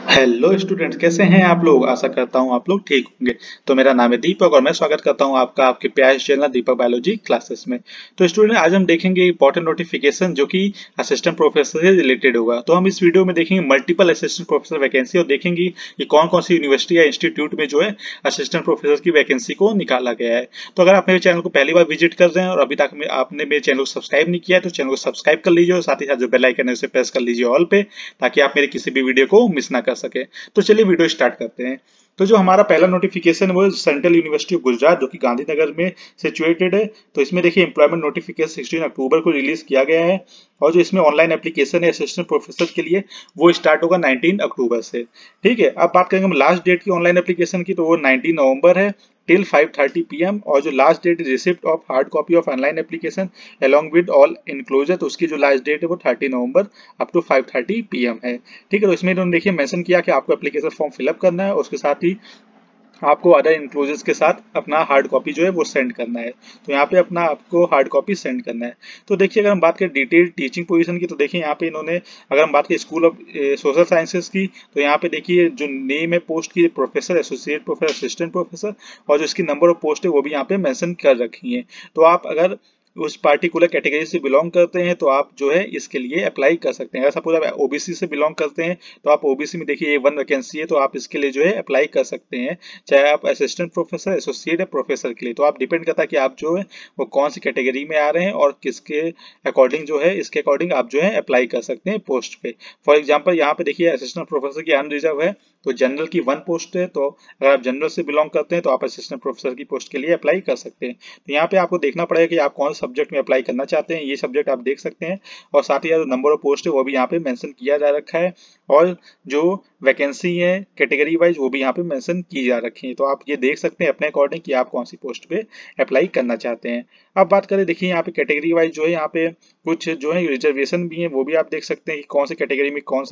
Hello students, कैसे हैं आप लोग। आशा करता हूं आप लोग ठीक होंगे। तो मेरा नाम है दीपक और मैं स्वागत करता हूं आपका आपके प्यारे चैनल दीपक बायोलॉजी क्लासेस में। तो स्टूडेंट, आज हम देखेंगे इंपॉर्टेंट नोटिफिकेशन जो कि असिस्टेंट प्रोफेसर से रिलेटेड होगा। तो हम इस वीडियो में देखेंगे मल्टीपल असिस्टेंट प्रोफेसर वैकेंसी और देखेंगे कि कौन कौन सी यूनिवर्सिटी या इंस्टीट्यूट में जो है असिस्टेंट प्रोफेसर की वैकेंसी को निकाला गया है। तो अगर आप मेरे चैनल को पहली बार विजिट कर रहे हैं और अभी तक आपने मेरे चैनल को सब्सक्राइब नहीं किया है तो चैनल को सब्सक्राइब कर लीजिए और साथ ही साथ जो बेल आइकन है उसे प्रेस कर लीजिए ऑल पे, ताकि आप मेरे किसी भी वीडियो को मिस ना कर सके। तो चलिए वीडियो स्टार्ट करते हैं। तो जो हमारा पहला नोटिफिकेशन है वो सेंट्रल यूनिवर्सिटी ऑफ गुजरात जो कि गांधीनगर में सिचुएटेड है। तो इसमें देखिए एम्प्लॉयमेंट नोटिफिकेशन 16 अक्टूबर को रिलीज किया गया है और जो इसमें ऑनलाइन एप्लीकेशन है असिस्टेंट प्रोफेसर के लिए वो स्टार्ट होगा 19 अक्टूबर से। ठीक है, अब बात करेंगे हम लास्ट डेट की ऑनलाइन एप्लीकेशन की, तो वो 19 नवंबर है टिल 5:30 PM। और जो last date receipt of hard copy of online application along with all enclosure, तो उसकी जो लास्ट डेट है वो 30 नवंबर अप टू 5:30 PM है। ठीक है, तो इसमें इन्होंने देखिए मेंशन किया कि आपको एप्लीकेशन फॉर्म फिलअप करना है और उसके साथ ही आपको अदर इंक्लोजर्स के साथ अपना हार्ड कॉपी जो है वो सेंड करना है। तो यहाँ पे अपना आपको हार्ड कॉपी सेंड करना है। तो देखिए अगर हम बात करें डिटेल टीचिंग पोजीशन की, तो देखिए यहाँ पे इन्होंने, अगर हम बात करें स्कूल ऑफ सोशल साइंसेज की, तो यहाँ पे देखिए जो नेम है पोस्ट की professor, associate professor, assistant professor, और जो इसकी नंबर ऑफ पोस्ट है वो भी यहाँ पे मेंशन कर रखी है। तो आप अगर उस पार्टिकुलर कैटेगरी से बिलोंग करते हैं तो आप जो है इसके लिए अप्लाई कर सकते हैं। अगर सपोज आप ओबीसी से बिलोंग करते हैं तो आप ओबीसी में देखिए वन वैकेंसी है तो आप इसके लिए जो है अप्लाई कर सकते हैं, चाहे आप असिस्टेंट प्रोफेसर, एसोसिएट या प्रोफेसर के लिए। तो आप डिपेंड करता है कि आप जो है वो कौन सी कैटेगरी में आ रहे हैं और किसके अकॉर्डिंग जो है इसके अकॉर्डिंग आप जो है अप्लाई कर सकते हैं पोस्ट पे। फॉर एग्जाम्पल यहाँ पे देखिए असिस्टेंट प्रोफेसर की अनरिजर्व है, तो जनरल की वन पोस्ट है, तो अगर आप जनरल से बिलोंग करते हैं तो आप असिस्टेंट प्रोफेसर की पोस्ट के लिए अप्लाई कर सकते हैं। तो यहाँ पे आपको देखना पड़ेगा कि आप कौन से सब्जेक्ट में अप्लाई करना चाहते हैं, ये सब्जेक्ट आप देख सकते हैं और साथ ही जो नंबर ऑफ पोस्ट है वो भी यहाँ पे मेंशन किया जा रखा है और जो वैकेंसी है कैटेगरी वाइज वो भी यहाँ पे मेंशन की जा रखी है। तो आप ये देख सकते हैं अपने अकॉर्डिंग कि आप कौन सी पोस्ट पे अप्लाई करना चाहते हैं। अब बात करें, देखिए यहाँ पे कैटेगरी वाइज जो है यहाँ पे कुछ जो है रिजर्वेशन भी है, वो भी आप देख सकते हैं कि कौन सी कैटेगरी में कौन सा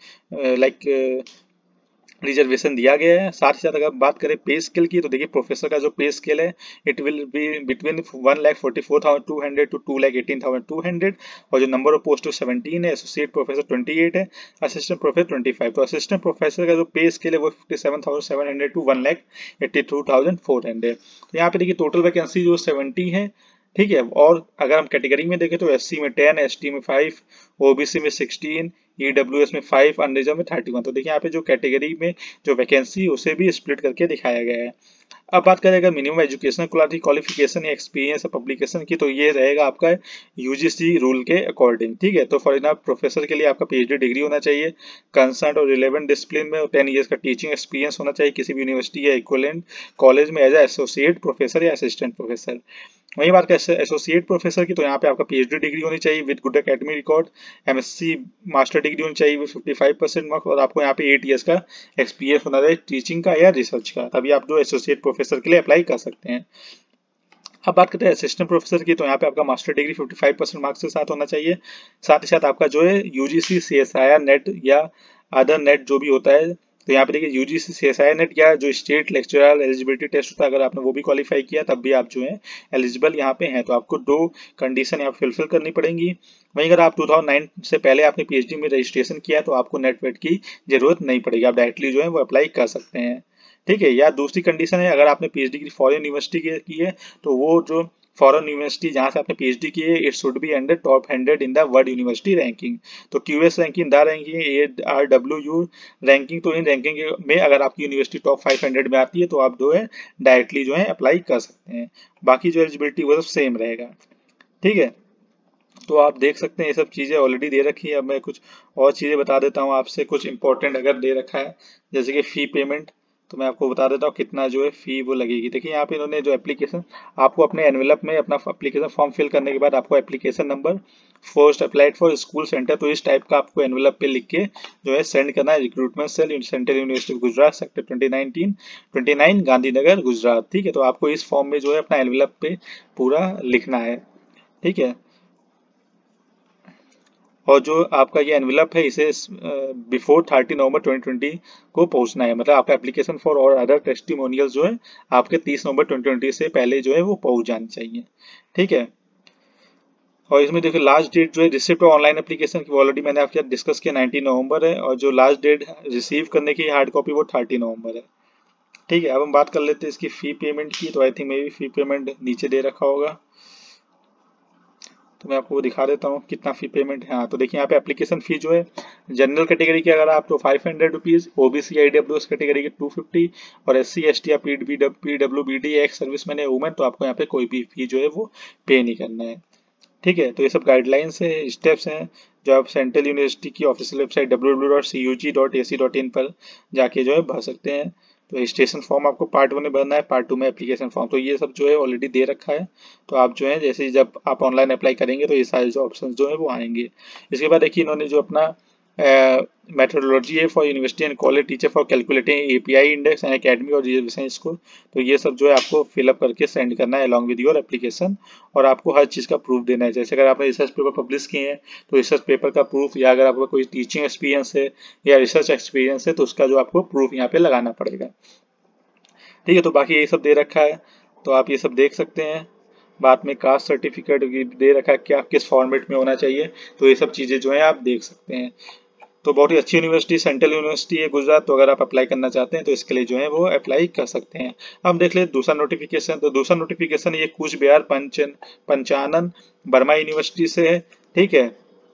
लाइक रिजर्वेशन दिया गया है। साथ ही साथ अगर बात करें पे स्केल की, तो देखिए प्रोफेसर का जो पे स्केल है it will be between 1,44,200 to 2,18,200 और जो नंबर ऑफ पोस्ट 17 है, एसोसिएट प्रोफेसर 28 है, असिस्टेंट प्रोफेसर 25। तो असिस्टेंट प्रोफेसर का जो पे स्केल है वो 57,700 टू 1,82,400। तो यहाँ पे देखिए टोटल वैकेंसी जो 70 है। ठीक है, और अगर हम कैटेगरी में देखें तो एससी में 10, एसटी में 5, ओबीसी में 16, ईडब्ल्यूएस में 5, अनरिजर्व में 31। तो देखिए यहाँ पे जो कैटेगरी में जो वैकेंसी उसे भी स्प्लिट करके दिखाया गया है। अब बात करें अगर मिनिमम एजुकेशनल क्वालिफिकेशन या एक्सपीरियंस पब्लिकेशन की, तो ये रहेगा आपका यूजीसी रूल के अकॉर्डिंग। ठीक है, तो फॉर एग्जाम्पल प्रोफेसर के लिए आपका पीएचडी डिग्री होना चाहिए, कंसर्न और रिलेवेंट डिसिप्लिन में 10 ईयर्स का टीचिंग एक्सपीरियंस होना चाहिए किसी भी यूनिवर्सिटी या इक्विवेलेंट कॉलेज में एज एसोसिएट प्रोफेसर या असिस्टेंट प्रोफेसर। वही बात करें एसोसिएट प्रोफेसर की, तो यहाँ पे आपका पीएचडी डिग्री होनी चाहिए with good academic record, MSc master degree होनी चाहिए विद 55% मार्क्स और आपको यहाँ पे 8 ईयर्स का एक्सपीरियंस होना चाहिए टीचिंग का या रिसर्च का, तभी आप जो एसोसिएट प्रोफेसर के लिए अप्लाई कर सकते हैं। अब बात करते हैं असिस्टेंट प्रोफेसर की, तो यहाँ पे आपका मास्टर डिग्री 55% मार्क्स के साथ होना चाहिए। साथ ही साथ आपका जो है यूजीसी सीएसआईआर नेट या अदर नेट जो भी होता है, तो यहाँ पे देखिए यूजीसी सीएसआईआर नेट या जो स्टेट लेक्चरर एलिजिबिलिटी टेस्ट होता है, अगर आपने वो भी क्वालिफाई किया तब भी आप जो है एलिजिबल यहाँ पे हैं। तो आपको दो कंडीशन यहाँ फिलफिल करनी पड़ेंगी। वहीं अगर आप 2009 से पहले आपने पीएचडी में रजिस्ट्रेशन किया है तो आपको नेट वेट की जरूरत नहीं पड़ेगी, आप डायरेक्टली जो है वो अप्लाई कर सकते हैं। ठीक है, या दूसरी कंडीशन है अगर आपने पीएचडी की फॉरेन यूनिवर्सिटी की है तो वो जो फॉरेन यूनिवर्सिटी जहां से आपने पीएचडी की है it should be under top 100 in the world university ranking. तो QS ranking, THE ranking, ARWU ranking, तो इन रैंकिंग में अगर आपकी यूनिवर्सिटी टॉप 500 में आती है तो आप जो है डायरेक्टली जो है अप्लाई कर सकते हैं। बाकी जो एलिजिबिलिटी वो सब सेम रहेगा। ठीक है, तो आप देख सकते हैं ये सब चीज़ें ऑलरेडी दे रखी है। अब मैं कुछ और चीज़ें बता देता हूँ आपसे, कुछ इंपॉर्टेंट अगर दे रखा है जैसे कि फ़ी पेमेंट, तो मैं आपको बता देता हूँ कितना जो है फ़ी वो लगेगी। देखिए यहाँ पे इन्होंने जो एप्लीकेशन आपको अपने एनवेलप में अपना एप्लीकेशन फॉर्म फिल करने के बाद आपको application number first applied for school centre, तो इस टाइप का आपको एनवेलप पे लिख के जो है सेंड करना है। Recruitment cell, central university of Gujarat, sector 29 Gandhinagar Gujarat. ठीक है, तो आपको इस फॉर्म में जो है अपना एनवेलप पे पूरा लिखना है। ठीक है, और जो आपका ये एनवेलप है इसे बिफोर 30 नवंबर 2020 को पहुंचना है, मतलब आपका एप्लीकेशन फॉर और अदर टेस्टिमोनियल जो है आपके 30 नवंबर 2020 से पहले जो है वो पहुंच जानी चाहिए। ठीक है, और इसमें देखिए लास्ट डेट जो है रिसिप्ट ऑनलाइन एप्लीकेशन की ऑलरेडी मैंने आपके साथ डिस्कस किया 19 नवंबर है, और जो लास्ट डेट रिसीव करने की हार्ड कॉपी वो 30 नवंबर है। ठीक है, अब हम बात कर लेते हैं इसकी फ़ी पेमेंट की। तो आई थिंक मे भी फ़ी पेमेंट नीचे दे रखा होगा, तो मैं आपको वो दिखा देता हूँ कितना फ़ी पेमेंट है। हाँ, तो देखिए यहाँ पे एप्लीकेशन फ़ी जो है जनरल कैटेगरी की अगर आप तो 500 रुपीज़, ओबीसी IWS कैटेगरी की 250, और SC ST या PWBD एक्स सर्विसमैन या वुमेन तो आपको यहाँ पे कोई भी फ़ी जो है वो पे नहीं करना है। ठीक है, तो ये सब गाइडलाइंस है, स्टेप्स हैं जो आप सेंट्रल यूनिवर्सिटी की ऑफिशियल वेबसाइट www.cug.ac.in पर जाके जो है भर सकते हैं। तो रजिस्ट्रेशन फॉर्म आपको पार्ट 1 में भरना है, पार्ट 2 में एप्लीकेशन फॉर्म। तो ये सब जो है ऑलरेडी दे रखा है, तो आप जो है जैसे जब आप ऑनलाइन अप्लाई करेंगे तो ये सारे जो ऑप्शन जो है वो आएंगे। इसके बाद देखिए इन्होंने जो अपना मेथोडोलॉजी है for university and college teacher for calculating API index and academy और रिजर्वेशन स्कोर, तो ये सब जो है आपको फिलअप करके सेंड करना है अलॉन्ग विद योर एप्लीकेशन। और आपको हर चीज़ का प्रूफ देना है, जैसे अगर आपने रिसर्च पेपर पब्लिश किए हैं तो रिसर्च पेपर का प्रूफ, या अगर आपका कोई टीचिंग एक्सपीरियंस है या रिसर्च एक्सपीरियंस है तो उसका जो आपको प्रूफ यहाँ पे लगाना पड़ेगा। ठीक है, तो बाकी ये सब दे रखा है, तो आप ये सब देख सकते हैं। बाद में कास्ट सर्टिफिकेट दे रखा है क्या किस फॉर्मेट में होना चाहिए, तो ये सब चीज़ें जो है आप देख सकते हैं। तो बहुत ही अच्छी यूनिवर्सिटी सेंट्रल यूनिवर्सिटी है गुजरात, तो अगर आप अप्लाई करना चाहते हैं तो इसके लिए जो है वो अप्लाई कर सकते हैं। अब देख ले दूसरा नोटिफिकेशन, तो दूसरा नोटिफिकेशन ये कूच बिहार पंचानन बर्मा यूनिवर्सिटी से है। ठीक है,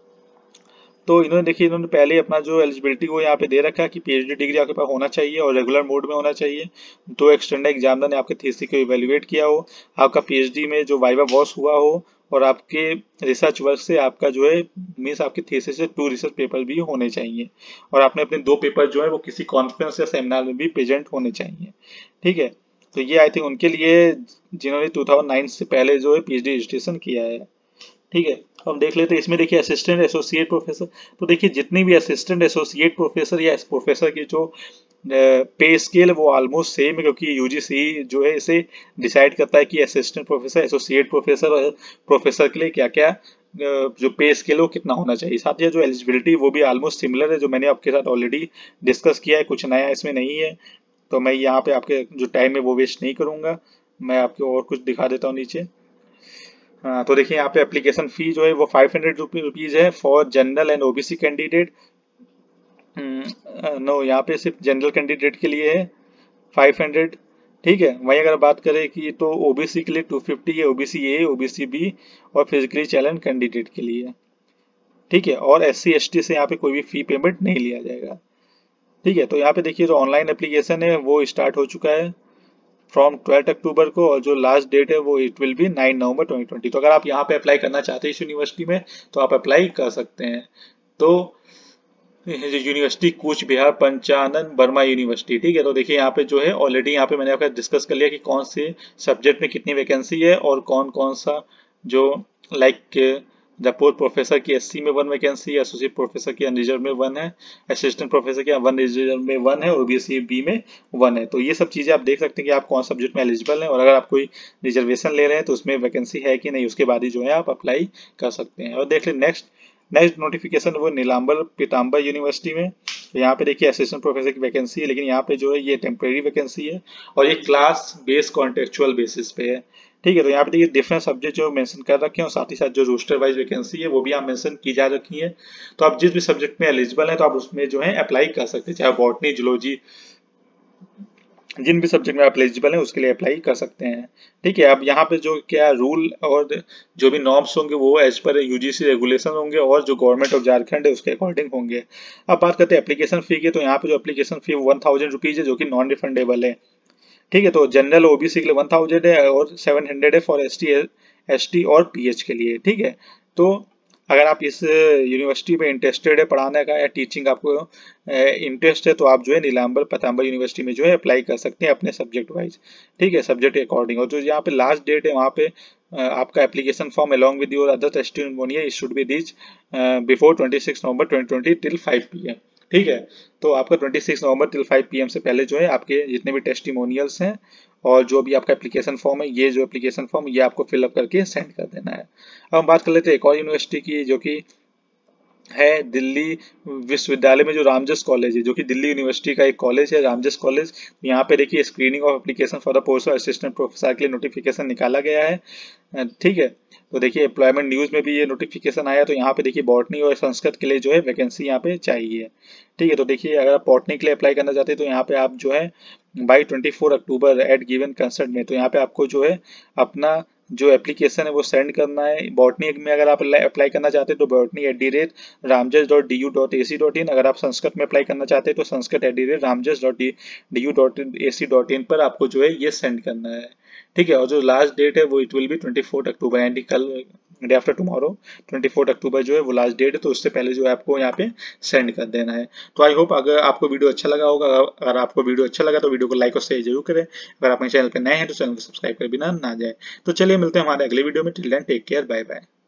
तो इन्होंने देखिए इन्होंने पहले अपना जो एलिजिबिलिटी वो यहाँ पे दे रखा है कि पीएचडी डिग्री आपके पास होना चाहिए और रेगुलर मोड में होना चाहिए। 2 एक्सटर्नल एग्जामिनर ने आपके थीसिस को इवेल्युएट किया हो, आपका पीएचडी में जो वाइवा वॉस हुआ हो, और आपके रिसर्च वर्क से आपका जो है मीन्स आपके थीसिस से 2 रिसर्च पेपर भी होने चाहिए, और आपने अपने 2 पेपर जो है वो किसी कॉन्फ्रेंस या सेमिनार में भी प्रेजेंट होने चाहिए। ठीक है, तो ये आई थिंक उनके लिए जिन्होंने 2009 से पहले जो है पीएचडी रजिस्ट्रेशन किया है। ठीक है, अब देख लेते हैं इसमें देखिए असिस्टेंट एसोसिएट प्रोफेसर। तो देखिए जितनी भी असिस्टेंट एसोसिएट प्रोफेसर या प्रोफेसर की जो पे स्केल है वो ऑलमोस्ट सेम है, क्योंकि यूजीसी जो है इसे डिसाइड करता है कि असिस्टेंट प्रोफेसर, एसोसिएट प्रोफेसर और प्रोफेसर के लिए क्या क्या जो पे स्केल है वो कितना होना चाहिए। साथ ही जो एलिजिबिलिटी वो भी ऑलमोस्ट सिमिलर है, जो मैंने आपके साथ ऑलरेडी डिस्कस किया है, कुछ नया इसमें नहीं है। तो मैं यहाँ पे आपके जो टाइम है वो वेस्ट नहीं करूंगा, मैं आपको और कुछ दिखा देता हूँ नीचे। हाँ, तो देखिए यहाँ पे एप्लीकेशन फी जो है वो 500 रुपीज़ है for general and OBC candidate. No, यहाँ पे सिर्फ जनरल कैंडिडेट के लिए है 500। ठीक है, वहीं अगर बात करें कि तो ओबीसी के लिए 250 है, ओबीसी ए, ओबीसी बी और फिजिकली चैलेंज कैंडिडेट के लिए। ठीक है, और SC ST से यहाँ पे कोई भी फी पेमेंट नहीं लिया जाएगा। ठीक है, तो यहाँ पे देखिए जो ऑनलाइन एप्लीकेशन है वो स्टार्ट हो चुका है फ्रॉम 12 अक्टूबर को, और जो लास्ट डेट है वो इट विल बी 9 नवंबर 2020। तो अगर आप यहाँ पे अप्लाई करना चाहते हैं इस यूनिवर्सिटी में तो आप अप्लाई कर सकते हैं। तो यूनिवर्सिटी कूच बिहार पंचानन वर्मा यूनिवर्सिटी। ठीक है, तो देखिए यहाँ पे जो है ऑलरेडी यहाँ पे मैंने आपका डिस्कस कर लिया कि कौन से सब्जेक्ट में कितनी वैकेंसी है और कौन कौन सा जो लाइक जयपुर प्रोफेसर की SC में 1 वैकेंसी, एसोसिएट प्रोफेसर की अनरिजर्व में 1 है, असिस्टेंट प्रोफेसर की 1 रिजर्व में 1 है, ओबीसी बी में 1 है। तो ये सब चीज़ें आप देख सकते हैं कि आप कौन सब्जेक्ट में एलिजिबल हैं, और अगर आप कोई रिजर्वेशन ले रहे हैं तो उसमें वैकेंसी है कि नहीं, उसके बाद ही जो है आप अप्लाई कर सकते हैं। और देख लें नेक्स्ट नेक्स्ट नोटिफिकेशन वो नीलांबर पीताम्बर यूनिवर्सिटी में। तो यहाँ पे देखिए असिस्टेंट प्रोफेसर की वैकेंसी है, लेकिन यहाँ पे जो है ये टेम्परेरी वैकेंसी है और ये क्लास बेस्ड कॉन्टेक्चुअल बेसिस पे है। ठीक है, तो यहाँ पे देखिए डिफरेंट सब्जेक्ट जो मेंशन कर रखे हैं और साथ ही साथ जो रोस्टर वाइज वैकेंसी है वो भी यहाँ मेंशन की जा रखी है। तो आप जिस भी सब्जेक्ट में एलिजिबल हैं तो आप उसमें जो है अप्लाई कर सकते हैं, चाहे बॉटनी, जूलॉजी, जिन भी सब्जेक्ट में आप एलिजिबल हैं उसके लिए अप्लाई कर सकते हैं। ठीक है, अब यहाँ पे जो क्या रूल और जो भी नॉर्म्स होंगे वो एज पर यूजीसी रेगुलेशन होंगे और जो गवर्नमेंट ऑफ झारखंड है उसके अकॉर्डिंग होंगे। अब बात करते हैं एप्लीकेशन फी की, तो यहाँ पे जो एप्लीकेशन फी 1000 रुपीज़ है जो कि नॉन रिफंडेबल है। ठीक है, तो जनरल ओबीसी के लिए 1000 है और 700 है फॉर ST और PH के लिए। ठीक है, तो अगर आप इस यूनिवर्सिटी में इंटरेस्टेड है पढ़ाने का या टीचिंग आपको इंटरेस्ट है तो आप जो है नीलांबर पतांबर यूनिवर्सिटी में जो है अप्लाई कर सकते हैं अपने सब्जेक्ट वाइज। ठीक है, सब्जेक्ट के अकॉर्डिंग। और जो यहाँ पे लास्ट डेट है वहाँ पे आपका application form along with your other testimonial should be reach before 26 November 2020 till 5 PM। ठीक है, तो आपका 26 नवंबर टिल 5 PM से पहले जो है आपके जितने भी टेस्टिमोनियल्स हैं और जो भी आपका एप्लीकेशन फॉर्म है, ये जो एप्लीकेशन फॉर्म ये आपको फिलअप करके सेंड कर देना है। अब हम बात कर लेते हैं एक और यूनिवर्सिटी की जो कि है दिल्ली विश्वविद्यालय में जो रामजस कॉलेज है, जो कि दिल्ली यूनिवर्सिटी का एक कॉलेज है, रामजस कॉलेज। यहाँ पे देखिए screening of application for the post of assistant professor के लिए नोटिफिकेशन निकाला गया है। ठीक है, तो देखिए एम्प्लॉयमेंट न्यूज में भी ये नोटिफिकेशन आया, तो यहाँ पे देखिए बॉटनी और संस्कृत के लिए जो है वैकेंसी यहाँ पे चाहिए। ठीक है, तो देखिए अगर आप बॉटनी के लिए अप्लाई करना चाहते हैं तो यहाँ पे आप जो है by 24 October at given concert में, तो यहाँ पे आपको जो है अपना जो एप्लीकेशन है वो सेंड करना है। बॉटनी में अगर आप अप्लाई करना चाहते हैं तो botany@ramjas.du.ac.in, अगर आप संस्कृत में अप्लाई करना चाहते हैं तो sanskrit@ramjas.du.ac.in पर आपको जो है ये सेंड करना है। ठीक है, और जो लास्ट डेट है वो इट विल बी 24 अक्टूबर, यानी कल डे आफ्टर टुमारो 24 अक्टूबर जो है वो लास्ट डेट है, तो उससे पहले जो है आपको यहाँ पे सेंड कर देना है। तो आई होप अगर आपको वीडियो अच्छा लगा होगा, अगर आपको वीडियो अच्छा लगा तो वीडियो को लाइक और शेयर जरूर करें। अगर आप मेरे चैनल पर नए हैं तो चैनल को सब्सक्राइब कर बिना ना जाए। तो चलिए मिलते हैं हमारे अगले वीडियो में। Till then take care, bye bye.